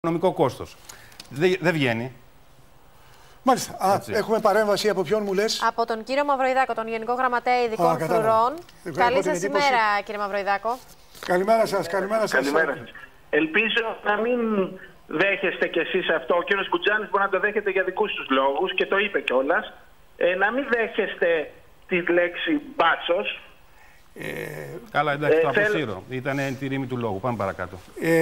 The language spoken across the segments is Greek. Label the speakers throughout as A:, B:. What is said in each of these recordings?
A: οικονομικό κόστος. Δεν βγαίνει.
B: Μάλιστα. Έχουμε παρέμβαση από ποιον μου λες?
C: Από τον κύριο Μαυροϊδάκο, τον Γενικό Γραμματέα Ειδικών Φρουρών. Καλή σας ημέρα, κύριε Μαυροϊδάκο.
B: Καλημέρα σας. Καλημέρα σας.
D: Ελπίζω να μην δέχεστε κι εσείς αυτό. Ο κύριος Κουτζάνης μπορεί να το δέχεται για δικούς τους λόγους και το είπε κιόλας. Να μην δέχεστε τη λέξη μπάτσος.
A: Καλά, εντάξει, το αποσύρω. Ήταν τη ρήμη του λόγου. Πάμε παρακάτω.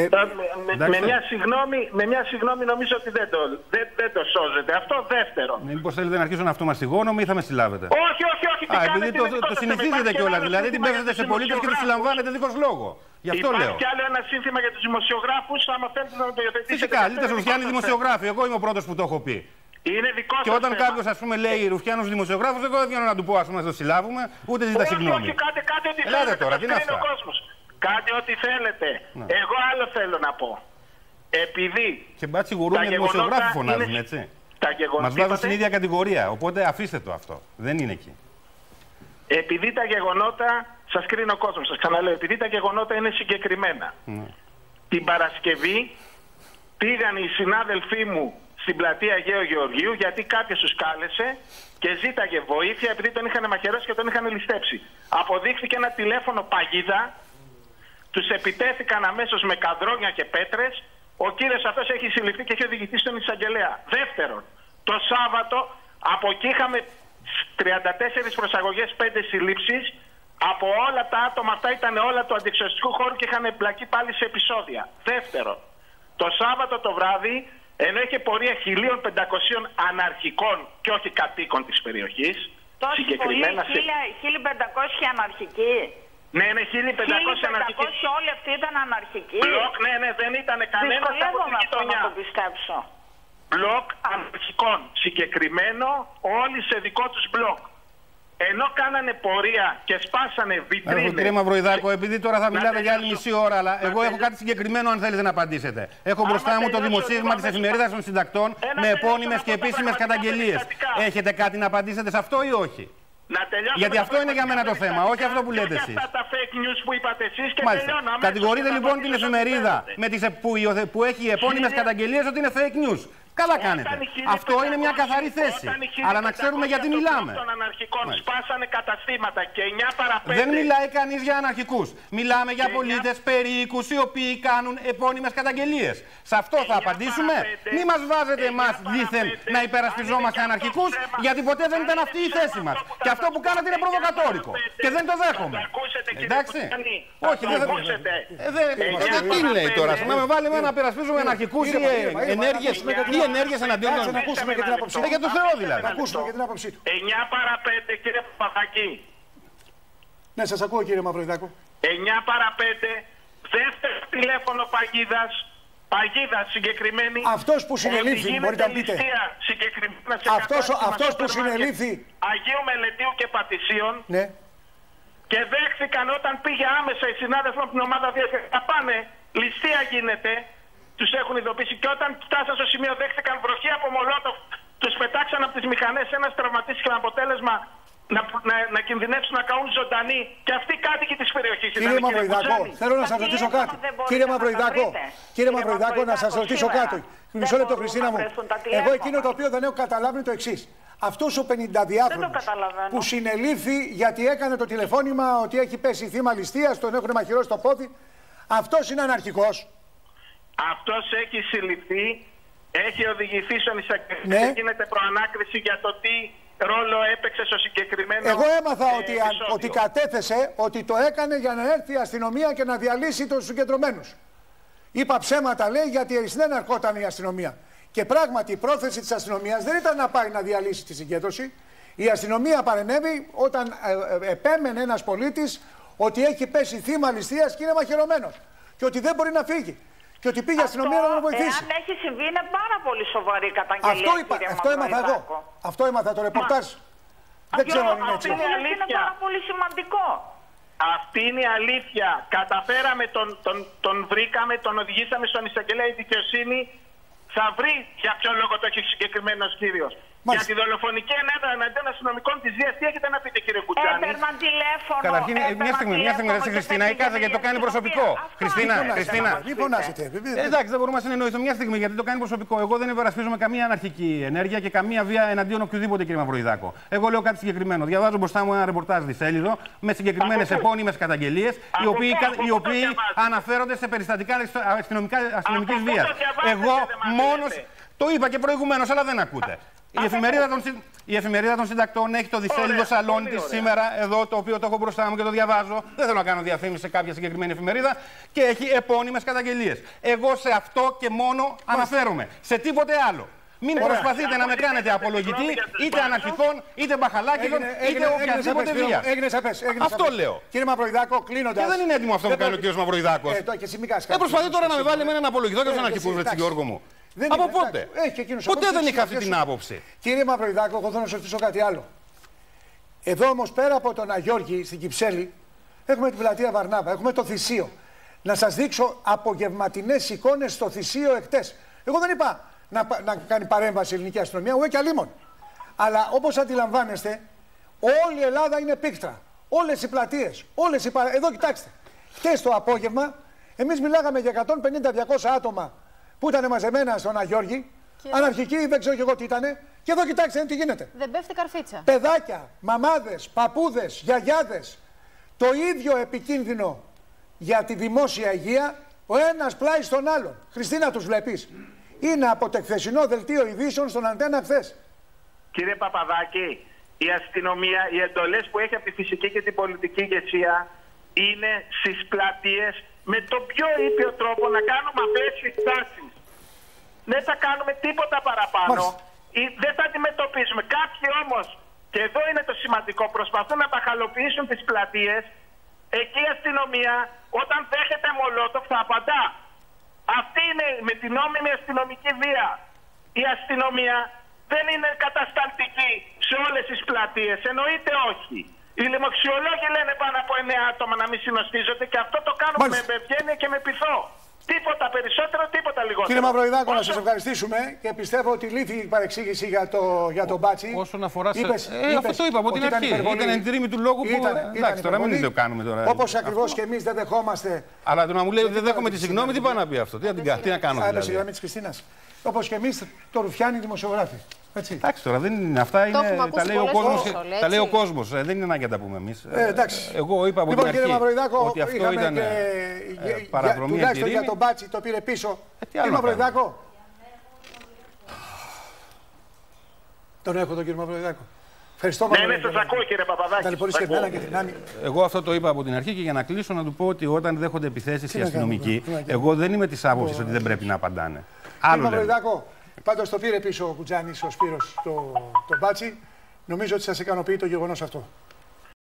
D: Με μια συγγνώμη νομίζω ότι δεν το σώζετε. Αυτό δεύτερο.
A: Μήπως θέλετε να αρχίσω να αυτομαστιγώνομαι ή θα με συλλάβετε?
D: Όχι.
A: Επειδή το συνηθίζετε κιόλας. Δηλαδή την πέφτετε σε πολίτες και τους συλλαμβάνετε δίχως λόγο. Γι' αυτό λέω.
D: Υπάρχει άλλο ένα σύνθημα για τους δημοσιογράφους, άμα θέλετε να το υιοθετήσετε.
A: Φυσικά, λέτε Ρουφιάνοι δημοσιογράφοι. Εγώ είμαι ο πρώτος που το έχω πει.
D: Είναι δικό σας
A: και όταν κάποιος, ας πούμε, λέει Ρουφιάνος δημοσιογράφος, εγώ δεν βγαίνω να του πω, ας πούμε, να το συλλάβουμε, ούτε ζητά συγγνώμη.
D: Όχι, κάντε ό,τι
A: θέλετε.
D: θέλετε.
A: Τώρα, τι είναι αυτά?
D: Κάντε ό,τι θέλετε. Ναι. Εγώ άλλο θέλω να πω. Επειδή.
A: Και μπάτσι γουρούνια δημοσιογράφοι φωνάζουν, έτσι. Μας βάζουν στην ίδια κατηγορία. Οπότε αφήστε το αυτό. Δεν είναι εκεί.
D: Επειδή τα γεγονότα. Σας κρίνει ο κόσμος. Σας ξαναλέω. Επειδή τα γεγονότα είναι συγκεκριμένα. Την Παρασκευή πήγαν οι συνάδελφοί μου στην πλατεία Αγαίου Γεωργίου, γιατί κάποιος τους κάλεσε και ζήταγε βοήθεια επειδή τον είχαν μαχαιρώσει και τον είχαν ληστέψει. Αποδείχθηκε ένα τηλέφωνο παγίδα, τους επιτέθηκαν αμέσως με καδρόνια και πέτρες. Ο κύριος αυτός έχει συλληφθεί και έχει οδηγηθεί στον εισαγγελέα. Δεύτερον, το Σάββατο από εκεί είχαμε 34 προσαγωγές, 5 συλλήψεις. Από όλα τα άτομα αυτά ήταν όλα του αντιεξουσιαστικού χώρου και είχαν εμπλακεί πάλι σε επεισόδια. Δεύτερον, το Σάββατο το βράδυ, ενώ είχε πορεία 1.500 αναρχικών και όχι κατοίκων της περιοχής.
E: Τόσοι συγκεκριμένα 1.500 αναρχικοί.
D: Ναι, 1.500 αναρχικοί.
E: Όλοι αυτοί ήταν αναρχικοί.
D: Μπλοκ, ναι, δεν ήταν κανένας από την γειτονιά.
E: Να το πιστέψω.
D: Μπλοκ αναρχικών. Συγκεκριμένο όλοι σε δικό τους μπλοκ. Ενώ κάνανε πορεία και σπάσανε βιτρίνες.
A: Κύριε Μαυροϊδάκο, επειδή τώρα θα μιλάτε για άλλη μισή ώρα, αλλά εγώ έχω κάτι συγκεκριμένο αν θέλετε να απαντήσετε. Έχω μπροστά μου το δημοσίευμα της Εφημερίδας των Συντακτών με επώνυμες και επίσημες καταγγελίες. Έχετε κάτι να απαντήσετε σε αυτό ή όχι? Γιατί αυτό είναι για μένα το θέμα, όχι αυτό που λέτε εσείς.
D: Αυτά τα fake news που είπατε εσείς και
A: μάλιστα. Κατηγορείτε λοιπόν την εφημερίδα που έχει επώνυμες καταγγελίες ότι είναι fake news. Καλά κάνετε. Αυτό είναι μια καθαρή θέση. Αλλά να ξέρουμε γιατί μιλάμε.
D: Των αναρχικών σπάσανε καταστήματα και 9 παρα 5.
A: Δεν μιλάει κανείς για αναρχικούς. Μιλάμε για πολίτες περίοικους οι οποίοι κάνουν επώνυμες καταγγελίες. Σε αυτό θα απαντήσουμε. Μη μας βάζετε εμάς δήθεν να υπερασπιζόμαστε αναρχικούς, γιατί ποτέ δεν ήταν αυτή η θέση μας. Και αυτό που κάνατε είναι προβοκατόρικο. Και δεν το δέχομαι. Εντάξει. Όχι, δεν θα ακούσετε. Τι λέει τώρα? Να με βάλει εμένα να υπερασπίζουμε αναρχικούς ή ενέργειες εναντίον των.
B: Να ακούσουμε και την άποψή του.
A: Για το Θεό δηλαδή.
B: Να ακούσουμε και την άποψή του.
D: 9 παρα 5, κύριε Παπαδάκη.
B: Ναι, σας ακούω, κύριε Μαυροϊδάκο.
D: 9 παρα 5, δεύτερο τηλέφωνο παγίδας συγκεκριμένη.
B: Αυτός που συνελήφθη, μπορείτε να πείτε. Αυτός που συνελήφθη.
D: Αγίου Μελετίου και Πατησίων.
B: Ναι.
D: Και δέχθηκαν όταν πήγε άμεσα οι συνάδελφοι από την ομάδα 2 να πάνε, ληστεία γίνεται. Τους έχουν ειδοποιήσει και όταν φτάσαν στο σημείο δέχτηκαν βροχή από μολότοφ, τους πετάξαν από τις μηχανές, ένας τραυματίστηκε αποτέλεσμα να κινδυνεύσουν να καούν ζωντανοί και αυτοί οι κάτοικοι της περιοχής.
B: Κύριε Μαυροϊδάκο, θέλω να σας ρωτήσω κάτι. Κύριε Μαυροϊδάκο, να σας ρωτήσω κάτι. Μισό λεπτό, Χριστίνα μου. Εγώ εκείνο το οποίο δεν έχω καταλάβει είναι το εξής. Αυτός ο 50διάχρονος που συνελήφθη γιατί έκανε το τηλεφώνημα ότι έχει πέσει θύμα ληστείας, τον έχουν μαχαιρώσει το πόδι, αυτός είναι αναρχικός?
D: Αυτός έχει συλληφθεί, έχει οδηγηθεί στον εισαγγελέα και γίνεται προανάκριση για το τι ρόλο έπαιξε στο συγκεκριμένο.
B: Εγώ έμαθα ότι κατέθεσε ότι το έκανε για να έρθει η αστυνομία και να διαλύσει τους συγκεντρωμένους. Είπα ψέματα, λέει, γιατί δεν ερχόταν η αστυνομία. Και πράγματι η πρόθεση της αστυνομίας δεν ήταν να πάει να διαλύσει τη συγκέντρωση. Η αστυνομία παρενέβη όταν επέμενε ένας πολίτης ότι έχει πέσει θύμα ληστείας και είναι μαχαιρωμένος. Και ότι δεν μπορεί να φύγει. Και ότι πήγε η αστυνομία να τον βοηθήσει.
E: Εάν έχει συμβεί, είναι πάρα πολύ σοβαρή καταγγελία.
B: Αυτό έμαθα εγώ. Αυτό έμαθα το ρεπορτάζ. Δεν ξέρω αν είναι έτσι.
E: Είναι πάρα πολύ σημαντικό.
D: Αυτή είναι η αλήθεια. Καταφέραμε, τον βρήκαμε, τον οδηγήσαμε στον εισαγγελέα. Η δικαιοσύνη θα βρει για ποιο λόγο το έχει συγκεκριμένος κύριος. Για τη δολοφονική ενέργεια εναντίον αστυνομικών της Δίας, τι έχετε να πείτε, κύριε Κουτσάνη?
E: Έπαιρναν τηλέφωνο.
A: Καταρχήν, μια στιγμή, Χριστίνα, η κάθε γιατί το κάνει προσωπικό. Χριστίνα.
B: Μην φωνάσετε.
A: Εντάξει, δεν μπορούμε να συνεννοηθούμε μια στιγμή γιατί το κάνει προσωπικό. Εγώ δεν υπερασπίζομαι καμία αναρχική ενέργεια και καμία βία εναντίον οποιοδήποτε, κύριε Μαυροϊδάκο. Εγώ λέω κάτι συγκεκριμένο. Διαβάζω μπροστά μου ένα ρεπορτάζ δισέλιδο με συγκεκριμένες επώνυμες καταγγελίες, οι οποίοι αναφέρονται σε περιστατικά αστυνομικής βίας. Εγώ μόνος. Το είπα και προηγουμένως, αλλά δεν ακούτε. Η εφημερίδα των συντακτών έχει το δισέλιδο σαλόνι της σήμερα, εδώ, το οποίο το έχω μπροστά μου και το διαβάζω. Δεν θέλω να κάνω διαφήμιση σε κάποια συγκεκριμένη εφημερίδα και έχει επώνυμες καταγγελίες. Εγώ σε αυτό και μόνο αναφέρομαι. Σε τίποτε άλλο. Μην προσπαθείτε να με κάνετε απολογητή είτε αναρχικών, είτε μπαχαλάκιδων, είτε οποιαδήποτε βία. Αυτό λέω.
B: Κύριε Μαυροϊδάκο, κλείνοντας.
A: Και δεν είναι έτοιμο αυτό που κάνει ο κύριος Μαυροϊδάκος.
B: Προσπαθεί
A: τώρα να με βάλει με έναν απολογητό και τους αναρχικούς, Γιώργο μου. Από πότε? Ποτέ δεν είχα αυτή την άποψη.
B: Κύριε Μαυροϊδάκο, εγώ θέλω να σας ρωτήσω κάτι άλλο. Εδώ όμως πέρα από τον Αγιώργη στην Κυψέλη, έχουμε την πλατεία Βαρνάβα, έχουμε το Θησίο. Να σας δείξω απογευματινές εικόνες στο Θησίο εχθές. Εγώ δεν είπα να κάνει παρέμβαση η ελληνική αστυνομία, ούτε και αλλήμον. Αλλά όπως αντιλαμβάνεστε, όλη η Ελλάδα είναι πίκτρα. Όλες οι πλατείες, εδώ κοιτάξτε. Χτες το απόγευμα, εμείς μιλάγαμε για 150-200 άτομα που ήταν μαζεμένα στον Αγιώργη, αναρχικοί, δεν ξέρω και εγώ τι ήτανε, και εδώ κοιτάξτε τι γίνεται.
C: Δεν πέφτει καρφίτσα.
B: Παιδάκια, μαμάδες, παππούδες, γιαγιάδες. Το ίδιο επικίνδυνο για τη δημόσια υγεία, ο ένας πλάι στον άλλον. Χριστίνα, τους βλέπεις. Είναι από το χθεσινό δελτίο ειδήσεων στον Αντένα χθες.
D: Κύριε Παπαδάκη, η αστυνομία, οι εντολές που έχει από τη φυσική και την πολιτική ηγεσία είναι στις πλατείες με τον πιο ήπιο τρόπο να κάνουμε αυτές τις τάσεις. Δεν θα κάνουμε τίποτα παραπάνω. Δεν θα αντιμετωπίσουμε. Κάποιοι όμως, και εδώ είναι το σημαντικό, προσπαθούν να παχαλοποιήσουν τις πλατείες. Εκεί η αστυνομία, όταν δέχεται μολότοφ, θα απαντά. Αυτή είναι με την νόμιμη αστυνομική βία. Η αστυνομία δεν είναι κατασταλτική σε όλες τις πλατείες. Εννοείται όχι. Οι λοιμοξιολόγοι λένε πάνω από 9 άτομα να μην συνοστίζονται και αυτό το κάνουμε με ευγένεια και με πειθό. Τίποτα περισσότερο, τίποτα λιγότερο.
B: Κύριε Μαυροϊδάκο, να σας ευχαριστήσουμε και πιστεύω ότι λύθηκε η παρεξήγηση για τον Μπάτσι.
A: Όσον αφορά αυτό το είπα από την αρχή. Ήταν εν τη ρήμη του λόγου που. Εντάξει, τώρα μην το κάνουμε τώρα.
B: Όπως ακριβώς και εμείς δεν δεχόμαστε.
A: Αλλά το να μου λέει ότι δεν δέχομαι τη συγγνώμη, τι πάει να πει αυτό. Τι να κάνω.
B: Άρα, συγγνώμη της Χριστίνας. Όπως και εμείς το ρουφιάνει οι δημοσιογράφοι.
A: Εντάξει τώρα, δεν είναι αυτά. Τα λέει ο κόσμος. Δεν είναι ανάγκη να τα πούμε εμείς. Εγώ είπα από την αρχή ότι αυτό ήταν παραδρομή.
B: Τουλάχιστον για τον Μπάτσι το πήρε πίσω. Κύριε Μαυροϊδάκο. Τον έχω τον κύριο Μαυροϊδάκο. Ευχαριστώ πολύ.
D: Ναι, σας ακούω κύριε Παπαδάκη.
A: Εγώ αυτό το είπα από την αρχή και για να κλείσω να του πω ότι όταν δέχονται επιθέσεις οι αστυνομικοί, εγώ δεν είμαι της άποψης ότι δεν πρέπει να απαντάνε.
B: Κύριε Μαυροϊδάκο, πάντως το πήρε πίσω ο Κουτζάνης, ο Σπύρος, το Μπάτσι. Νομίζω ότι σας ικανοποιεί το γεγονός αυτό.